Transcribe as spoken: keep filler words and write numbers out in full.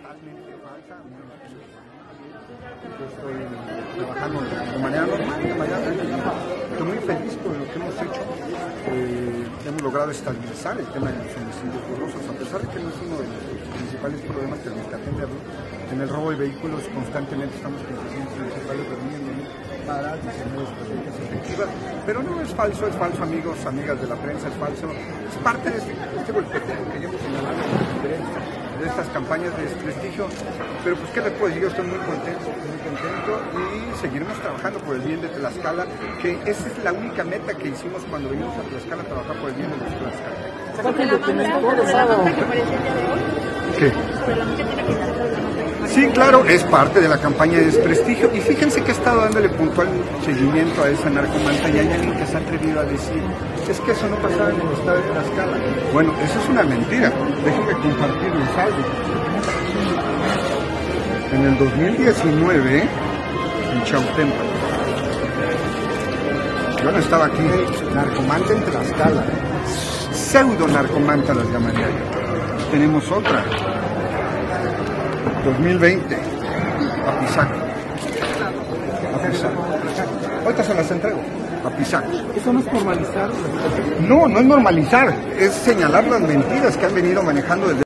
totalmente falsa. Yo estoy trabajando de manera normal, de manera tranquila. Estoy muy feliz por lo que hemos hecho. Eh, hemos logrado estabilizar el tema de los homicidios dolosos, a pesar de que no es uno de los principales problemas que tenemos que atenderlo. En el robo de vehículos constantemente estamos con los agentes municipales reuniéndonos para diseñar estrategias efectivas, pero no es falso, es falso, amigos, amigas de la prensa, es falso, es parte de este, este golpeteo que ya hemos señalado de, de estas campañas de desprestigio, pero pues qué les puedo decir, yo estoy muy contento, muy contento y seguiremos trabajando por el bien de Tlaxcala, que esa es la única meta que hicimos cuando vinimos a Tlaxcala, a trabajar por el bien de los tlaxcaltecas. ¿Sobre la nota que apareció el día de hoy? ¿Qué? Sobre la nota que tiene que estar la nota. Sí, claro, es parte de la campaña de desprestigio y fíjense que he estado dándole puntual seguimiento a esa narcomanta y hay alguien que se ha atrevido a decir es que eso no pasaba en el estado de Tlaxcala. Bueno, eso es una mentira, déjenme compartirles algo. En el dos mil diecinueve, en Chautempa, yo no estaba aquí, narcomanta en Tlaxcala, pseudo narcomanta las llamaría yo. Tenemos otra. dos mil veinte, Apizaco. Apizaco. Ahorita se las entrego. Apizaco. ¿Eso no es formalizar la situación? No, no es normalizar, es señalar las mentiras que han venido manejando desde